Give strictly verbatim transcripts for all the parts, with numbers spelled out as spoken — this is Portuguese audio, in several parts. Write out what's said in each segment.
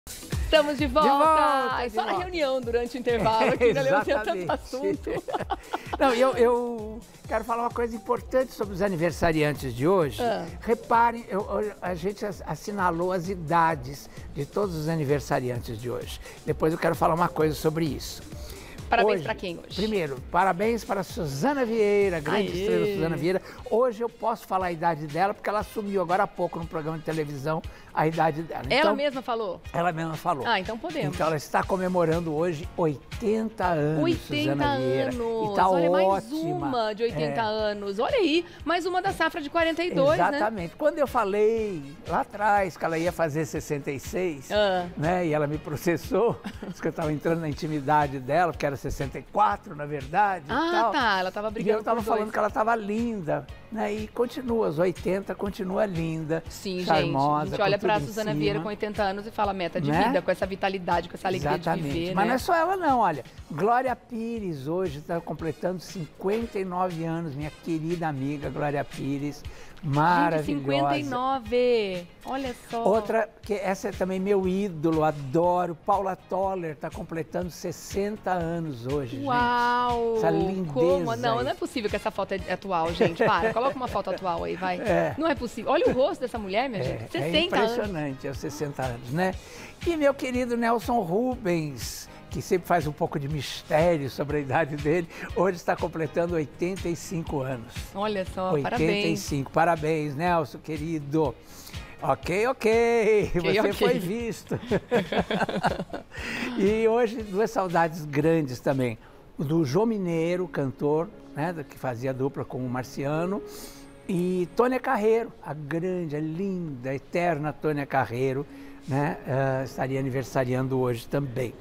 Estamos de volta! De volta, de Só na volta. reunião, durante o intervalo, aqui não levou tanto assunto. Não, eu, eu quero falar uma coisa importante sobre os aniversariantes de hoje. Ah. Reparem, eu- eu- a gente assinalou as idades de todos os aniversariantes de hoje. Depois eu quero falar uma coisa sobre isso. Parabéns Hoje- pra quem hoje? Primeiro, parabéns para a Suzana Vieira, grande Aê. estrela Suzana Vieira. Hoje eu posso falar a idade dela, porque ela assumiu agora há pouco no programa de televisão a idade dela. Ela Então, mesma falou? Ela mesma falou. Ah, então podemos. Então ela está comemorando hoje oitenta anos, oitenta Suzana Vieira. anos. E tá Olha, mais ótima. uma de oitenta É. anos. Olha aí, mais uma da safra de quarenta e dois, né? Exatamente. Quando eu falei lá atrás que ela ia fazer sessenta e seis, Ah. né, e ela me processou, disse que eu estava entrando na intimidade dela, porque era sessenta e quatro, na verdade. e Ah, tal. tá. Ela tava E brigando eu estava por dois. falando que ela estava linda, né? E continua, aos oitenta, continua linda, Sim, charmosa. gente. A gente com olha tudo pra em Suzana cima. Vieira com oitenta anos e fala meta de Né? vida, com essa vitalidade, com essa alegria Exatamente. de viver, Mas né? não é só ela não, olha. Glória Pires hoje está completando cinquenta e nove anos, minha querida amiga Glória Pires, Gente, maravilhosa. cinquenta e nove. Olha só. Outra, que essa é também meu ídolo, adoro, Paula Toller, está completando sessenta anos hoje, gente. Uau! Essa lindeza Como? Não, aí. não é possível que essa foto é atual, gente. Para, coloca uma foto atual aí, vai. É. Não é possível. Olha o rosto dessa mulher, minha É, gente. é sessenta anos. impressionante, aos sessenta anos, né? E meu querido Nelson Rubens, que sempre faz um pouco de mistério sobre a idade dele, hoje está completando oitenta e cinco anos. Olha só, oitenta e cinco, parabéns. parabéns, Nelson, querido. Ok, ok, você ok. foi visto. E hoje duas saudades grandes também. Do João Mineiro, cantor, né, que fazia dupla com o Marciano, e Tônia Carreiro, a grande, a linda, a eterna Tônia Carreiro, né, ah, estaria aniversariando hoje também.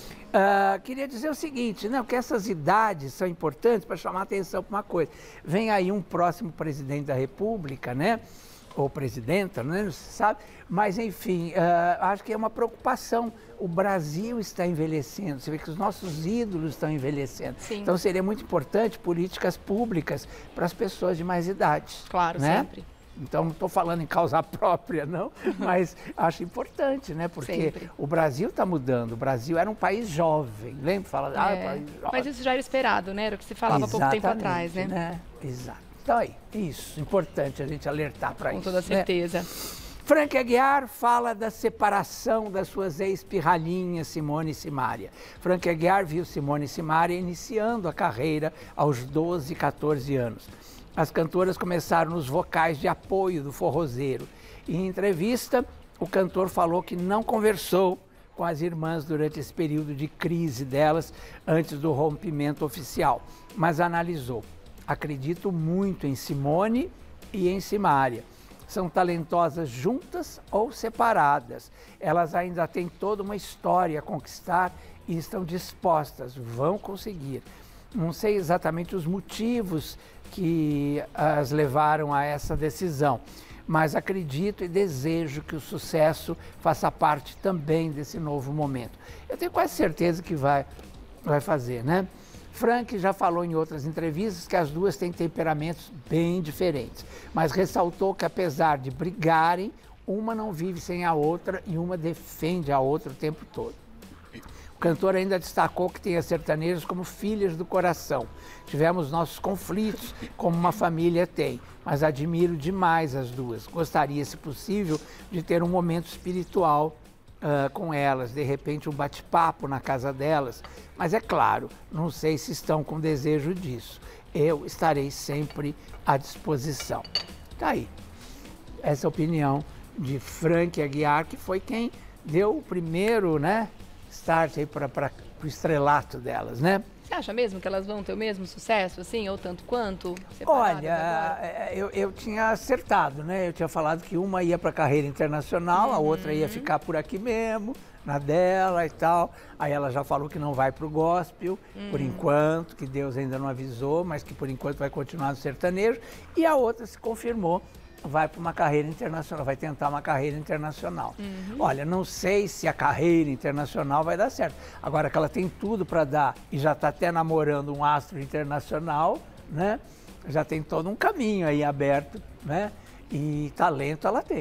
Ah, queria dizer o seguinte, não, que essas idades são importantes para chamar a atenção para uma coisa. Vem aí um próximo presidente da República, né? Ou presidenta, né? Não se sabe. Mas, enfim, ah, acho que é uma preocupação. O Brasil está envelhecendo. Você vê que os nossos ídolos estão envelhecendo. Sim. Então, seria muito importante políticas públicas para as pessoas de mais idade. Claro, né? sempre. Então, não estou falando em causa própria, não, mas acho importante, né? Porque Sempre. o Brasil está mudando. O Brasil era um país jovem, lembra? Fala, ah, É. país jovem. Mas isso já era esperado, né? Era o que se falava há pouco tempo Exatamente, atrás, né? né? Exato. Então, aí, isso, importante a gente alertar para Com isso. toda né? certeza. Frank Aguiar fala da separação das suas ex-pirralhinhas Simone e Simária. Frank Aguiar viu Simone e Simária iniciando a carreira aos doze, quatorze anos. As cantoras começaram nos vocais de apoio do forrozeiro. Em entrevista, o cantor falou que não conversou com as irmãs durante esse período de crise delas antes do rompimento oficial, mas analisou. Acredito muito em Simone e em Simária. São talentosas juntas ou separadas. Elas ainda têm toda uma história a conquistar e estão dispostas, vão conseguir. Não sei exatamente os motivos que as levaram a essa decisão, mas acredito e desejo que o sucesso faça parte também desse novo momento. Eu tenho quase certeza que vai, vai fazer, né? Frank já falou em outras entrevistas que as duas têm temperamentos bem diferentes, mas ressaltou que apesar de brigarem, uma não vive sem a outra e uma defende a outra o tempo todo. O cantor ainda destacou que tem as sertanejos como filhas do coração. Tivemos nossos conflitos, como uma família tem, mas admiro demais as duas. Gostaria, se possível, de ter um momento espiritual uh, com elas, de repente um bate-papo na casa delas. Mas é claro, não sei se estão com desejo disso. Eu estarei sempre à disposição. Tá aí. Essa é a opinião de Frank Aguiar, que foi quem deu o primeiro, né, start aí para o estrelato delas, né? Você acha mesmo que elas vão ter o mesmo sucesso, assim, ou tanto quanto? separadas Olha, agora? é, eu, eu tinha acertado, né? Eu tinha falado que uma ia para a carreira internacional, a outra ia ficar por aqui mesmo, na dela e tal. Aí ela já falou que não vai para o gospel, por enquanto, que Deus ainda não avisou, mas que por enquanto vai continuar no sertanejo. E a outra se confirmou, vai para uma carreira internacional, vai tentar uma carreira internacional. Uhum. Olha, não sei se a carreira internacional vai dar certo. Agora que ela tem tudo para dar e já está até namorando um astro internacional, né? Já tem todo um caminho aí aberto, né? E talento ela tem.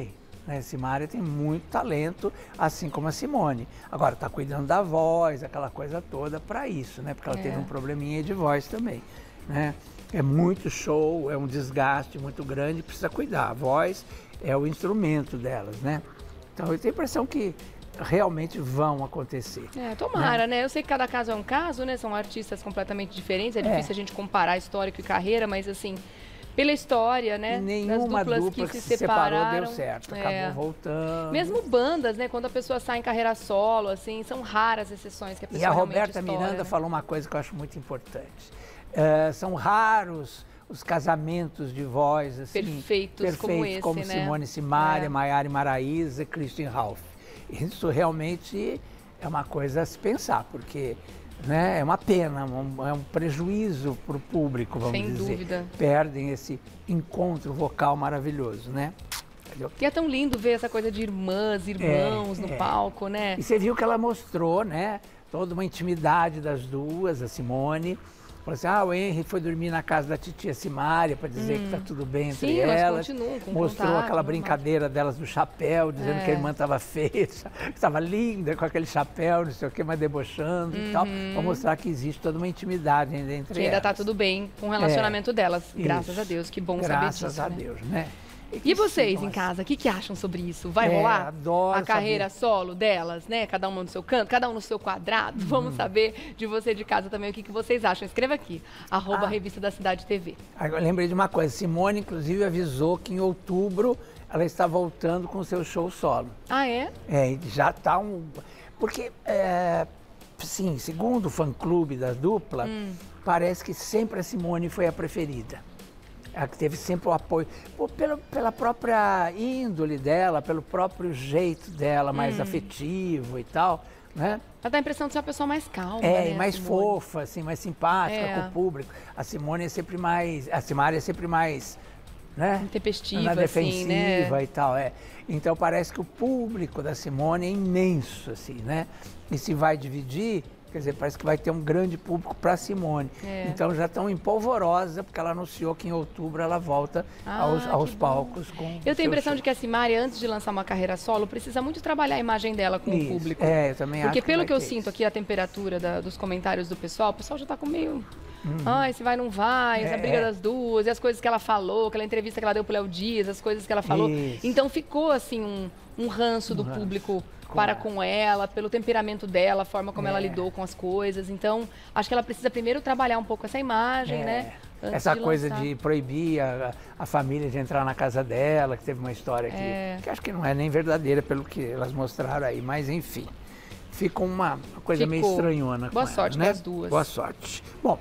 Né? Simária tem muito talento, assim como a Simone. Agora, está cuidando da voz, aquela coisa toda para isso, né? Porque ela é. teve um probleminha de voz também, né? É muito show, é um desgaste muito grande, precisa cuidar. A voz é o instrumento delas, né? Então, eu tenho a impressão que realmente vão acontecer. É, tomara, né? né? Eu sei que cada caso é um caso, né? São artistas completamente diferentes, é, é. difícil a gente comparar histórico e carreira, mas assim... Pela história, né? Nenhuma das duplas dupla que, que se se separaram, separou deu certo, acabou é. voltando. Mesmo bandas, né? Quando a pessoa sai em carreira solo, assim, são raras exceções que a pessoa E a Roberta estoura, Miranda né? falou uma coisa que eu acho muito importante. Uh, são raros os casamentos de voz, assim, perfeitos, perfeitos como esse, como né? Simone Simaria, é. Maiara Maraíza e Christian Ralph. Isso realmente é uma coisa a se pensar, porque... Né? É uma pena, um, é um prejuízo para o público, vamos Sem dizer. dúvida. Perdem esse encontro vocal maravilhoso, né? E é tão lindo ver essa coisa de irmãs, irmãos é, no é. palco, né? E você viu que ela mostrou, né? Toda uma intimidade das duas, a Simone. Falou assim, ah, o Henry foi dormir na casa da titia Simária para dizer hum. que está tudo bem entre Sim, elas. Continuam com Mostrou contato, aquela brincadeira delas do chapéu, dizendo é. que a irmã estava feia, que estava linda com aquele chapéu, não sei o que, mas debochando uhum. e tal. Para mostrar que existe toda uma intimidade ainda entre que ainda elas. está tudo bem com o relacionamento é. delas, graças Isso. a Deus. Que bom graças saber disso, a né? Deus, né? E, e vocês em casa, o que, que acham sobre isso? Vai é, rolar adoro a carreira saber. solo delas, né? Cada uma no seu canto, cada um no seu quadrado. Hum. Vamos saber de você de casa também o que, que vocês acham. Escreva aqui, arroba ah. Revista da Cidade T V. Agora, lembrei de uma coisa, Simone, inclusive, avisou que em outubro ela está voltando com o seu show solo. Ah, é? É, já está um... Porque, é, sim, segundo o fã-clube da dupla, hum. parece que sempre a Simone foi a preferida. Ela que teve sempre o apoio, pô, pela, pela própria índole dela, pelo próprio jeito dela, mais hum. afetivo e tal, né? Ela dá a impressão de ser uma pessoa mais calma, É, né, mais Simone? fofa, assim, mais simpática é. com o público. A Simone é sempre mais, a Simária é sempre mais, né? Intempestiva, na defensiva assim, né? e tal, é. Então parece que o público da Simone é imenso, assim, né? E se vai dividir... Quer dizer, parece que vai ter um grande público para Simone. É. Então já estão em polvorosa, porque ela anunciou que em outubro ela volta ah, aos, aos palcos com Eu tenho a impressão show. de que a Simária, antes de lançar uma carreira solo, precisa muito trabalhar a imagem dela com Isso. o público. É, eu também porque acho pelo que, que eu isso. sinto aqui, a temperatura da, dos comentários do pessoal, o pessoal já está com meio... Uhum. Ai, se vai, não vai, essa é. briga das duas, e as coisas que ela falou, aquela entrevista que ela deu pro Léo Dias, as coisas que ela falou. Isso. Então ficou, assim, um, um ranço um do ranço. público com para ela. com ela, pelo temperamento dela, a forma como é. ela lidou com as coisas. Então, acho que ela precisa primeiro trabalhar um pouco essa imagem, é. né? Essa de coisa lançar. de proibir a, a família de entrar na casa dela, que teve uma história aqui, é. que acho que não é nem verdadeira pelo que elas mostraram aí, mas enfim. Fica uma, uma coisa Ficou. meio estranhona Boa com sorte ela, né? com as duas. Boa sorte. Bom,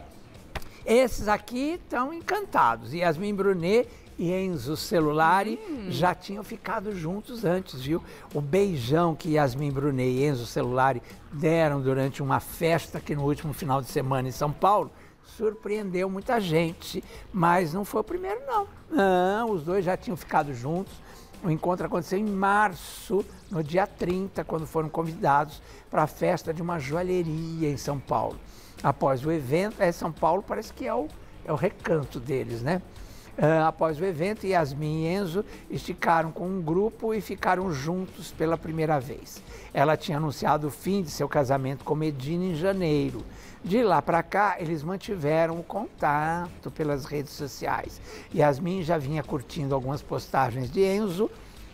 esses aqui estão encantados. Yasmin Brunet e Enzo Celulari hum. já tinham ficado juntos antes, viu? O beijão que Yasmin Brunet e Enzo Celulari deram durante uma festa aqui no último final de semana em São Paulo surpreendeu muita gente, mas não foi o primeiro, não. Não, os dois já tinham ficado juntos. O encontro aconteceu em março, no dia trinta, quando foram convidados para a festa de uma joalheria em São Paulo. Após o evento, é, São Paulo parece que é o, é o recanto deles, né? Uh, após o evento, Yasmin e Enzo esticaram com um grupo e ficaram juntos pela primeira vez. Ela tinha anunciado o fim de seu casamento com Medina em janeiro. De lá para cá, eles mantiveram o contato pelas redes sociais. Yasmin já vinha curtindo algumas postagens de Enzo.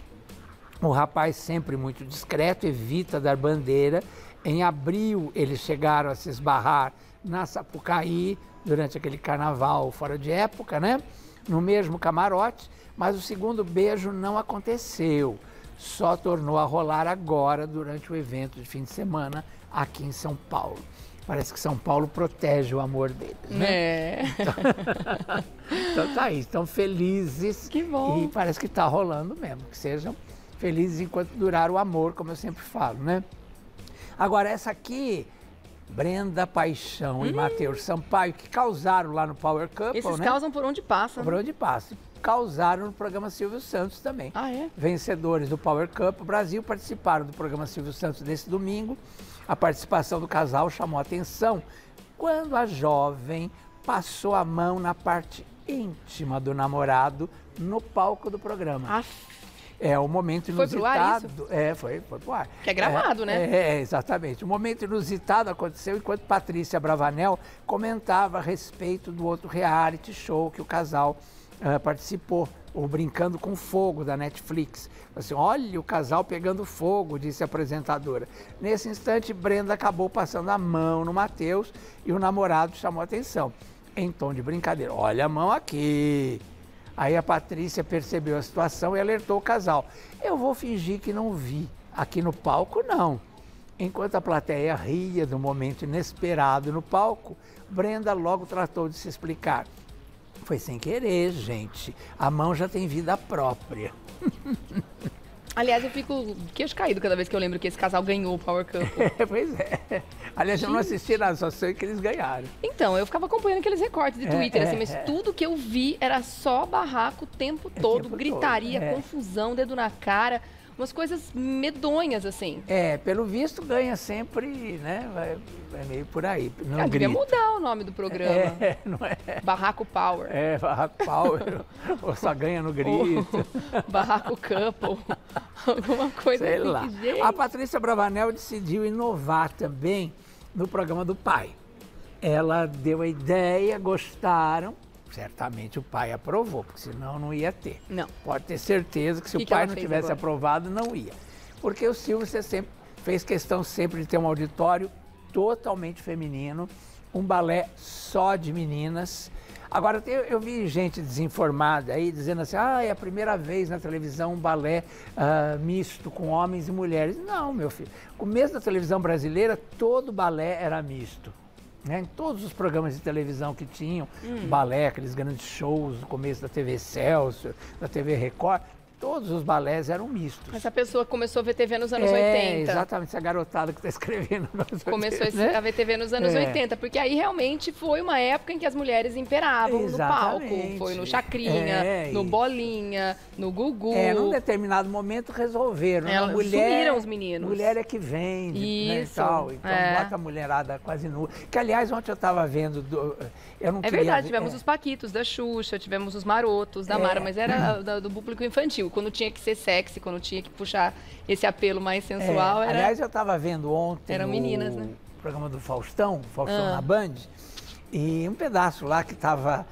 O rapaz, sempre muito discreto, evita dar bandeira. Em abril, eles chegaram a se esbarrar na Sapucaí, durante aquele carnaval fora de época, né? No mesmo camarote, mas o segundo beijo não aconteceu. Só tornou a rolar agora, durante o evento de fim de semana, aqui em São Paulo. Parece que São Paulo protege o amor deles, né? É. Então, então tá aí, estão felizes. Que bom. E parece que tá rolando mesmo, que sejam felizes enquanto durar o amor, como eu sempre falo, né? Agora, essa aqui, Brenda Paixão hum. e Matheus Sampaio, que causaram lá no Power Couple, Esses né? causam por onde passa. Por onde passa. Causaram no programa Silvio Santos também. Ah, é? Vencedores do Power Couple Brasil participaram do programa Silvio Santos desse domingo. A participação do casal chamou a atenção quando a jovem passou a mão na parte íntima do namorado no palco do programa. Aff. É, o momento inusitado... Foi pro ar isso? É, foi, foi pro ar. Que é gravado, é, né? É, é, exatamente. O momento inusitado aconteceu enquanto Patrícia Bravanel comentava a respeito do outro reality show que o casal uh, participou, o Brincando com Fogo, da Netflix. Assim, olha o casal pegando fogo, disse a apresentadora. Nesse instante, Brenda acabou passando a mão no Matheus e o namorado chamou a atenção, em tom de brincadeira. Olha a mão aqui. Aí a Patrícia percebeu a situação e alertou o casal. Eu vou fingir que não vi. Aqui no palco, não. Enquanto a plateia ria do momento inesperado no palco, Brenda logo tratou de se explicar. Foi sem querer, gente. A mão já tem vida própria. Aliás, eu fico queixo caído cada vez que eu lembro que esse casal ganhou o Power Couple. É, pois é. Aliás, eu não assisti nada, só sei que eles ganharam. Então, eu ficava acompanhando aqueles recortes de É, Twitter, é, assim, mas é. tudo que eu vi era só barraco o tempo todo, tempo gritaria, todo, é. confusão, dedo na cara, umas coisas medonhas, assim. É, pelo visto ganha sempre, né? Vai, vai meio por aí. Não Ah, devia grita. mudar o nome do programa. É, não é? Barraco Power. É, Barraco Power, ou só ganha no grito. Ou Barraco Couple. Alguma coisa Sei assim. lá. Gente. A Patrícia Bravanel decidiu inovar também no programa do pai. Ela deu a ideia, gostaram. Certamente o pai aprovou, porque senão não ia ter. Não. Pode ter certeza que se Que o que pai ela não fez tivesse agora? aprovado, não ia. Porque o Silvio você sempre fez questão sempre de ter um auditório totalmente feminino, um balé só de meninas. Agora, eu, eu vi gente desinformada aí dizendo assim, ah, é a primeira vez na televisão um balé ah, misto com homens e mulheres. Não, meu filho. No começo da televisão brasileira, todo balé era misto. Né? Em todos os programas de televisão que tinham, Hum. balé, aqueles grandes shows no começo da T V Celso, da T V Record, todos os balés eram mistos. Essa pessoa começou a ver T V nos anos é, oitenta. Exatamente, essa garotada que está escrevendo. Começou esse- né? a ver T V nos anos É. oitenta, porque aí realmente foi uma época em que as mulheres imperavam no palco. Exatamente. Foi no Chacrinha, É, no e- Bolinha, no Gugu. É, num determinado momento resolveram. É, a mulher, sumiram os meninos. Mulher é que vende, né, e Isso, tal. Então é. bota a mulherada quase nua. Que, aliás, ontem eu estava vendo... do- eu não É queria verdade, ver- tivemos é. os Paquitos da Xuxa, tivemos os Marotos da É. Mara, mas era da- do público infantil. Quando tinha que ser sexy, quando tinha que puxar esse apelo mais sensual, É, era... Aliás, eu estava vendo ontem Eram o meninas, né? programa do Faustão, Faustão Ah. na Band, e um pedaço lá que estava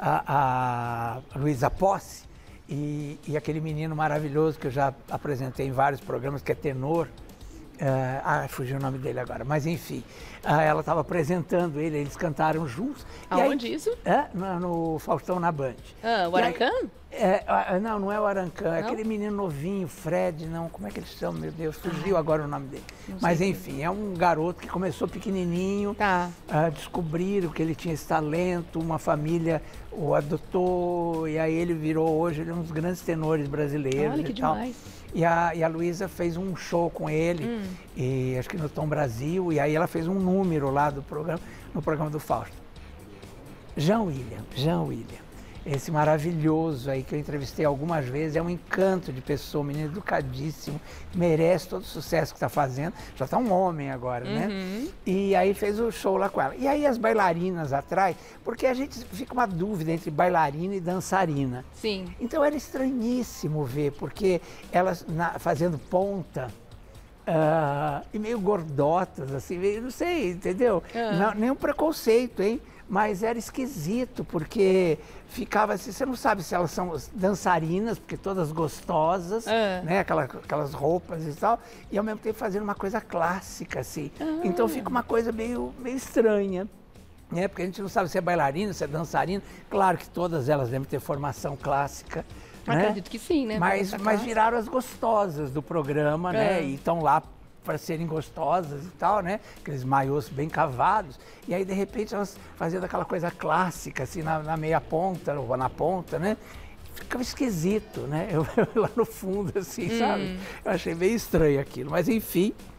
a, a Luísa Posse e, e aquele menino maravilhoso que eu já apresentei em vários programas, que é tenor. eh, ah, fugiu o nome dele agora, mas enfim, ah, ela estava apresentando ele, eles cantaram juntos. E aí- Aonde isso? É, no, no Faustão na Band. Ah, o E aí- Arancã? é, ah, não, não é o Arancã, é Não? aquele menino novinho, Fred, não, como é que ele chama, meu Deus, fugiu agora o nome dele. Não Mas sei enfim, é um garoto que começou pequenininho, Tá. ah, descobriram que ele tinha esse talento, uma família o adotou, e aí ele virou hoje, ele é um dos grandes tenores brasileiros Olha que e tal. demais. E a, e a Luísa fez um show com ele, Hum. e acho que no Tom Brasil, e aí ela fez um número lá do programa, no programa do Fausto. Jean William, Jean William, esse maravilhoso aí que eu entrevistei algumas vezes, é um encanto de pessoa, um menino educadíssimo, merece todo o sucesso que está fazendo, já está um homem agora, né? Uhum. E aí fez o show lá com ela. E aí as bailarinas atrás, porque a gente fica uma dúvida entre bailarina e dançarina. Sim. Então era estranhíssimo ver, porque elas na- fazendo ponta, ah, e meio gordotas, assim, meio, não sei, entendeu? Ah. Não, nenhum preconceito, hein? Mas era esquisito, porque ficava assim, você não sabe se elas são dançarinas, porque todas gostosas, Ah. né? Aquela, aquelas roupas e tal, e ao mesmo tempo fazendo uma coisa clássica, assim. Ah. Então fica uma coisa meio, meio estranha. Né? Porque a gente não sabe se é bailarina, se é dançarina. Claro que todas elas devem ter formação clássica. Né? Acredito que sim, né? Mas, Essa mas classe. viraram as gostosas do programa, né? É. E estão lá para serem gostosas e tal, né? Aqueles maiôs bem cavados. E aí, de repente, elas fazendo aquela coisa clássica, assim, na, na meia ponta, ou na ponta, né? Ficava esquisito, né? Eu, eu lá no fundo, assim, Hum. sabe? Eu achei meio estranho aquilo. Mas, enfim,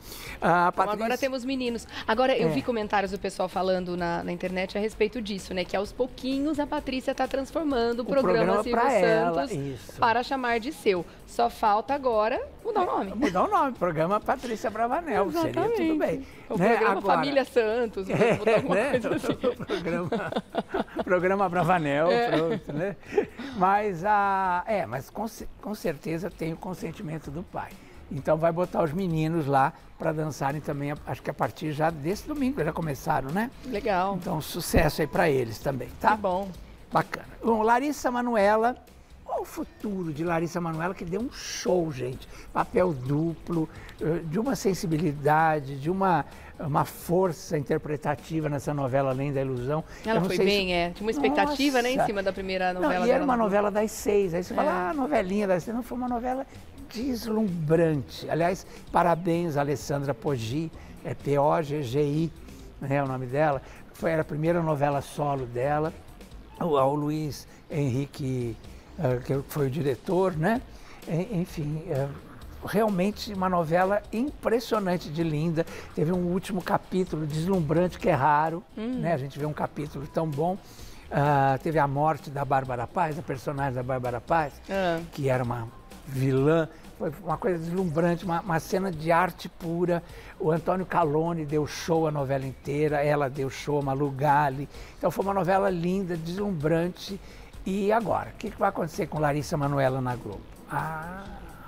A Então, Patrícia... agora temos meninos. Agora, eu É. vi comentários do pessoal falando na, na internet a respeito disso, né? Que aos pouquinhos a Patrícia está transformando o, programa, programa Silvio pra ela, Santos isso. para chamar de seu. Só falta agora mudar o nome. Mudar o nome, programa Patrícia Bravanel, seria tudo bem. O né? programa Agora, Família Santos, É, botar alguma né? coisa assim. O programa, programa Bravanel, É. pronto, né? Mas, a, é, mas com, ce- com certeza tem o consentimento do pai. Então vai botar os meninos lá para dançarem também, acho que a partir já desse domingo, já começaram, né? Legal. Então sucesso aí para eles também, tá? Que bom. Bacana. Bom, Larissa Manoela, qual o futuro de Larissa Manoela, que deu um show, gente? Papel duplo, eh, de uma sensibilidade, de uma, uma força interpretativa nessa novela Além da Ilusão. Eu Ela não foi sei bem, se- é. Tinha uma expectativa, né, em Nossa! cima da primeira Não, novela e era dela. uma no- novela das seis, aí você É. fala, ah, novelinha das seis. Não, foi uma novela deslumbrante. Aliás, parabéns a Alessandra Poggi, é P O G G I, né, é o nome dela. Foi era a primeira novela solo dela. O, ao Luiz Henrique, eh, que foi o diretor, né? En- Enfim, eh, realmente uma novela impressionante de linda. Teve um último capítulo deslumbrante, que é raro, né? A gente vê um capítulo tão bom. Ah, teve a morte da Bárbara Paz, a personagem da Bárbara Paz, Ah. que era uma vilã. Foi uma coisa deslumbrante, uma, uma cena de arte pura. O Antônio Calone deu show a novela inteira, ela deu show, a Malu Gali. Então foi uma novela linda, deslumbrante. E agora, o que, que vai acontecer com Larissa Manoela na Globo? Ah,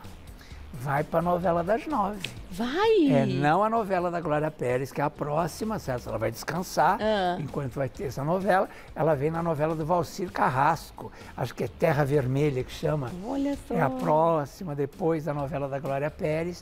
vai para a novela das nove. Vai! É, não a novela da Glória Pérez, que é a próxima, certo? Ela vai descansar Ah. enquanto vai ter essa novela. Ela vem na novela do Valcir Carrasco, acho que é Terra Vermelha que chama. Olha só. É a próxima, depois da novela da Glória Pérez,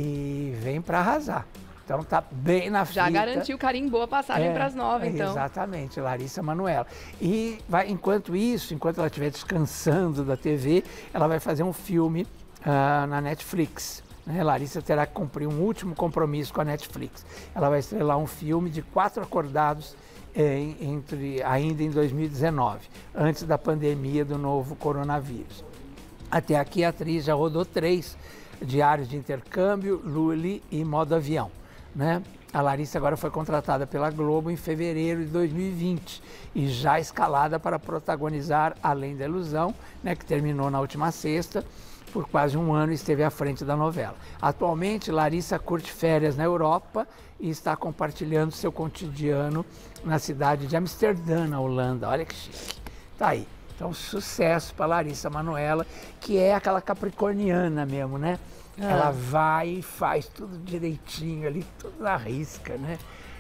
e vem para arrasar. Então tá bem na Já fita. garantiu carimbou a passagem É, para as nove, então. Exatamente, Larissa Manoela. E vai, enquanto isso, enquanto ela estiver descansando da T V, ela vai fazer um filme ah, na Netflix. Né? Larissa terá que cumprir um último compromisso com a Netflix. Ela vai estrelar um filme de Quatro Acordados eh, entre, ainda em dois mil e dezenove, antes da pandemia do novo coronavírus. Até aqui a atriz já rodou três: Diários de Intercâmbio, Lully e Modo Avião. Né? A Larissa agora foi contratada pela Globo em fevereiro de dois mil e vinte e já escalada para protagonizar Além da Ilusão, né, que terminou na última sexta. Por quase um ano esteve à frente da novela. Atualmente, Larissa curte férias na Europa e está compartilhando seu cotidiano na cidade de Amsterdã, na Holanda. Olha que chique. Tá aí. Então, sucesso para Larissa Manoela, que é aquela capricorniana mesmo, né? Ah. Ela vai e faz tudo direitinho ali, tudo na risca, né?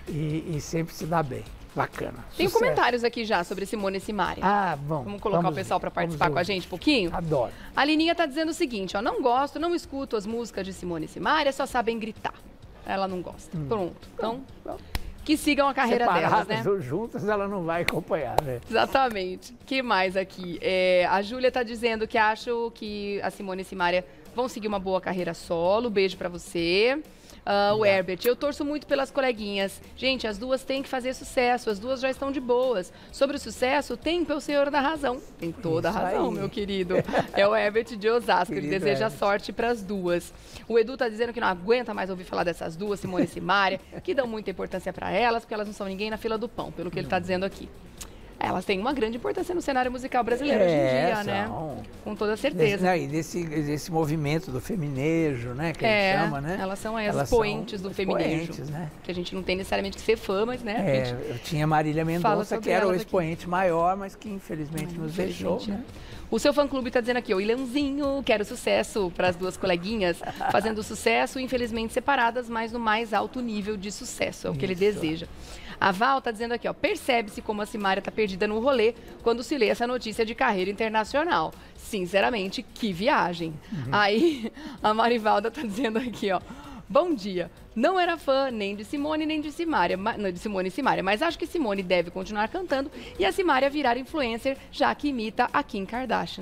E, e sempre se dá bem. Bacana. Tem Sucesso. comentários aqui já sobre Simone e Simaria. Ah, bom. Vamos colocar vamos o pessoal ver, para vamos participar com a ouvir. gente um pouquinho? Adoro. A Lininha tá dizendo o seguinte, ó, não gosto, não escuto as músicas de Simone e Simaria, só sabem gritar. Ela não gosta. Pronto. Então, Então, que sigam a carreira delas, separadas né? ou juntas, ela não vai acompanhar, né? Exatamente. Que mais aqui? É, a Júlia tá dizendo que acho que a Simone e Simaria vão seguir uma boa carreira solo. Beijo pra você. Ah, o Herbert, eu torço muito pelas coleguinhas. Gente, as duas têm que fazer sucesso, as duas já estão de boas. Sobre o sucesso, tempo é o senhor da razão. Tem toda a Isso razão, aí. meu querido. É o Herbert de Osasco, ele Querido deseja Herbert. sorte para as duas. O Edu tá dizendo que não aguenta mais ouvir falar dessas duas, Simone e Simaria, que dão muita importância para elas, porque elas não são ninguém na fila do pão, pelo que ele tá dizendo aqui. Elas têm uma grande importância no cenário musical brasileiro hoje em É, dia, né? são. Com toda Desse, certeza. né, e desse, desse movimento do feminejo, né? Que É, a gente chama, né? elas são aí as Elas são expoentes do feminejo. expoentes, né? Que a gente não tem necessariamente que ser fã, mas né? a É, gente eu tinha Marília fala Mendonça, sobre que era o elas aqui. expoente maior, mas que infelizmente nos deixou, Infelizmente, né? O seu fã-clube tá dizendo aqui, o Ilhãozinho, quero sucesso para as duas coleguinhas, fazendo sucesso, infelizmente separadas, mas no mais alto nível de sucesso, é o que ele Isso. deseja. A Val tá dizendo aqui, ó, percebe-se como a Simaria tá perdida no rolê quando se lê essa notícia de carreira internacional. Sinceramente, que viagem. Uhum. Aí, a Marivalda tá dizendo aqui, ó, bom dia. Não era fã nem de Simone nem de Simaria, ma- não, de Simone e Simaria, mas acho que Simone deve continuar cantando e a Simaria virar influencer, já que imita a Kim Kardashian.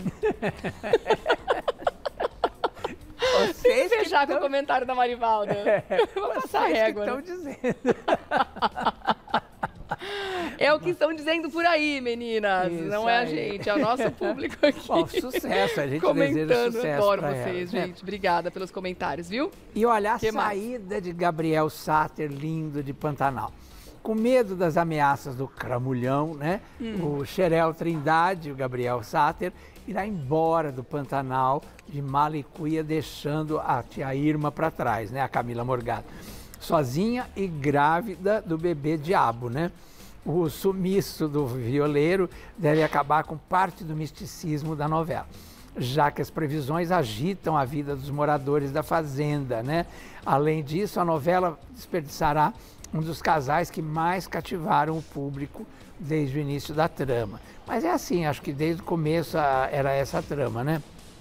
Vocês que Fechar com o tão- comentário da Marivalda. Vou passar a vocês que régua. estão né? dizendo. É o que estão dizendo por aí, meninas. Isso Não é a aí. gente, é o nosso público aqui. Bom, sucesso, a gente comentando. deseja sucesso. Adoro pra vocês, ela, gente. Obrigada pelos comentários, viu? E olha, a Que saída mais? de Gabriel Sáter, lindo de Pantanal. Com medo das ameaças do Cramulhão, né? Hum. O Xerel Trindade, o Gabriel Sáter, irá embora do Pantanal de Malicuia, deixando a tia Irma para trás, né? A Camila Morgado. Sozinha e grávida do bebê Diabo, né? O sumiço do violeiro deve acabar com parte do misticismo da novela, já que as previsões agitam a vida dos moradores da fazenda, né? Além disso, a novela desperdiçará um dos casais que mais cativaram o público desde o início da trama. Mas é assim, acho que desde o começo a, era essa a trama, né?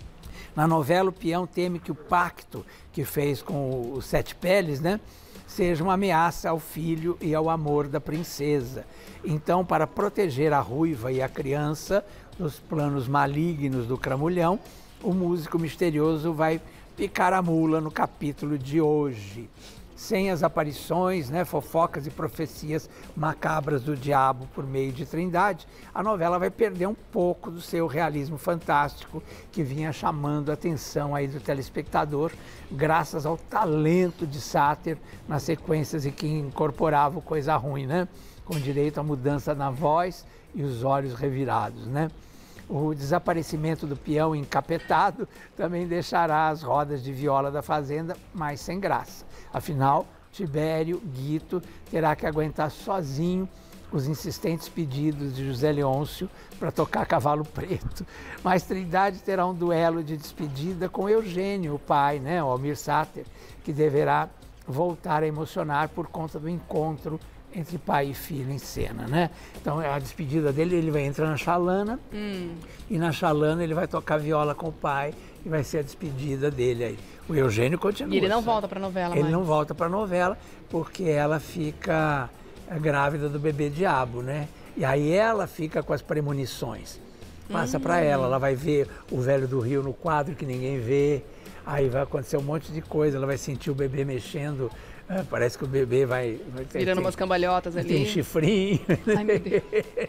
Na novela, o peão teme que o pacto que fez com os Sete Peles, né, seja uma ameaça ao filho e ao amor da princesa. Então, para proteger a ruiva e a criança dos planos malignos do Cramulhão, o músico misterioso vai picar a mula no capítulo de hoje. Sem as aparições, né, fofocas e profecias macabras do diabo por meio de Trindade, a novela vai perder um pouco do seu realismo fantástico que vinha chamando a atenção aí do telespectador, graças ao talento de Sáter nas sequências em que incorporava o coisa ruim, né, com direito à mudança na voz e os olhos revirados, né. O desaparecimento do peão encapetado também deixará as rodas de viola da fazenda mais sem graça. Afinal, Tibério Guito terá que aguentar sozinho os insistentes pedidos de José Leôncio para tocar Cavalo Preto. Mas Trindade terá um duelo de despedida com Eugênio, o pai, né, o Almir Sáter, que deverá voltar a emocionar por conta do encontro entre pai e filho em cena, né? Então, a despedida dele, ele vai entrar na chalana, hum. e na chalana ele vai tocar viola com o pai, e vai ser a despedida dele aí. O Eugênio continua. E ele não volta para a novela Ele mais. não volta para a novela, porque ela fica grávida do bebê Diabo, né? E aí ela fica com as premonições. Passa hum. para ela, ela vai ver o Velho do Rio no quadro que ninguém vê, aí vai acontecer um monte de coisa, ela vai sentir o bebê mexendo. É, parece que o bebê vai... vai ter, virando tem, umas cambalhotas ali. Tem chifrinho. Ai, meu Deus.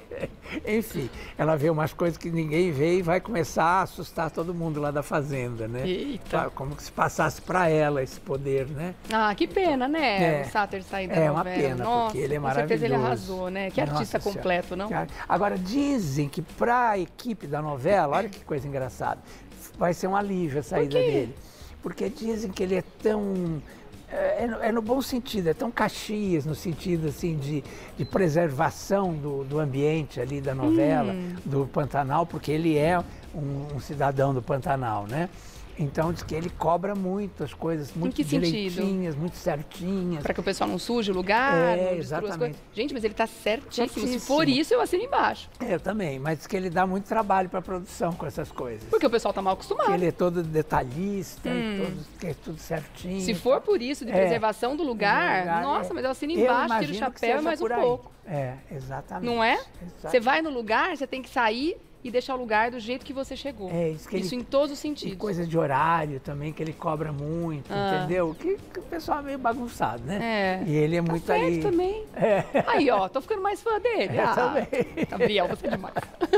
Enfim, ela vê umas coisas que ninguém vê e vai começar a assustar todo mundo lá da fazenda, né? Eita. Como se passasse para ela esse poder, né? Ah, que pena, né? É, o Sáter sair da é novela. uma pena, Nossa, porque ele é com maravilhoso. certeza ele arrasou, né? Que artista Nossa completo, senhora. não? Agora, dizem que para a equipe da novela, olha que coisa engraçada, vai ser um alívio a saída dele. Porque dizem que ele é tão... É, é no bom sentido, é tão Caxias, no sentido assim de, de preservação do, do ambiente ali da novela, hum. do Pantanal, porque ele é um, um cidadão do Pantanal, né? Então diz que ele cobra muito as coisas, muito direitinhas, muito certinhas. Para que o pessoal não suje o lugar, é, não destrua as coisas. Gente, mas ele está certíssimo. certíssimo. Se for isso, eu assino embaixo. É, eu também, mas diz que ele dá muito trabalho para a produção com essas coisas. Porque o pessoal está mal acostumado. Ele é todo detalhista, hum. e todo, que é tudo certinho. Se for por isso, de preservação é, do, lugar, do lugar, nossa, é. mas eu assino embaixo, eu tiro o chapéu e mais um pouco. É, exatamente. Não é? Exatamente. Você vai no lugar, você tem que sair e deixar o lugar do jeito que você chegou. É, isso que isso ele, em todos os sentidos. E coisas de horário também, que ele cobra muito, ah. entendeu? Que, que o pessoal é meio bagunçado, né? É. E ele é tá muito certo aí... também. É. Aí, ó, tô ficando mais fã dele. Eu ah, também. Gabriel, você é demais.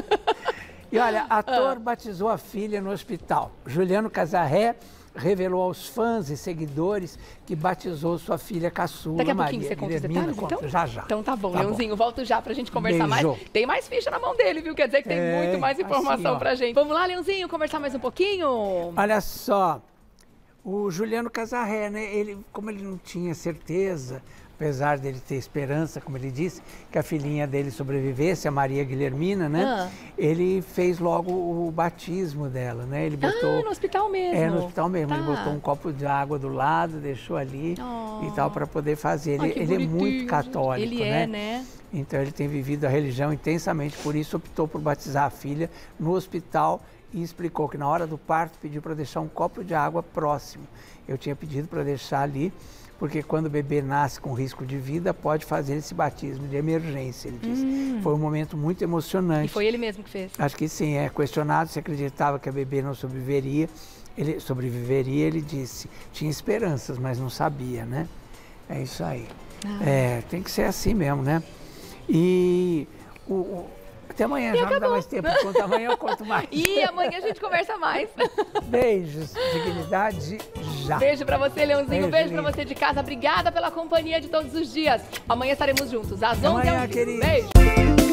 E olha, ator ah. batizou a filha no hospital. Juliano Casarré revelou aos fãs e seguidores que batizou sua filha caçula, Daqui a Maria. pouquinho você conta os Guilhermina, detalhes, então? Já, já. Então tá bom, tá Leãozinho, bom. volto já pra gente conversar Beijo. mais. Tem mais ficha na mão dele, viu? Quer dizer que tem é, muito mais informação assim, pra gente. Vamos lá, Leãozinho, conversar mais um pouquinho? Olha só, o Juliano Casarré, né, ele, como ele não tinha certeza, apesar dele ter esperança, como ele disse, que a filhinha dele sobrevivesse, a Maria Guilhermina, né? Ah. Ele fez logo o batismo dela, né? Ele botou... Ah, no hospital mesmo? É, no hospital mesmo. Tá. Ele botou um copo de água do lado, deixou ali oh. e tal, para poder fazer. Ele, Ai, ele é muito católico, ele né? é, né? Então ele tem vivido a religião intensamente, por isso optou por batizar a filha no hospital e explicou que na hora do parto pediu para deixar um copo de água próximo. Eu tinha pedido para deixar ali, porque quando o bebê nasce com risco de vida, pode fazer esse batismo de emergência, ele disse. Hum. Foi um momento muito emocionante. E foi ele mesmo que fez? Acho que sim, é questionado se acreditava que a bebê não sobreviveria. Ele sobreviveria, ele disse, tinha esperanças, mas não sabia, né? É isso aí. Ah. É, tem que ser assim mesmo, né? E o, o, até amanhã, E já acabou. não dá mais tempo. Conta amanhã eu conto mais. E amanhã a gente conversa mais. Beijos, dignidade, já. Beijo pra você, Leãozinho. Beijo, Beijo pra lindo. você de casa. Obrigada pela companhia de todos os dias. Amanhã estaremos juntos, às onze Amanhã, ao vivo. querido. Beijo.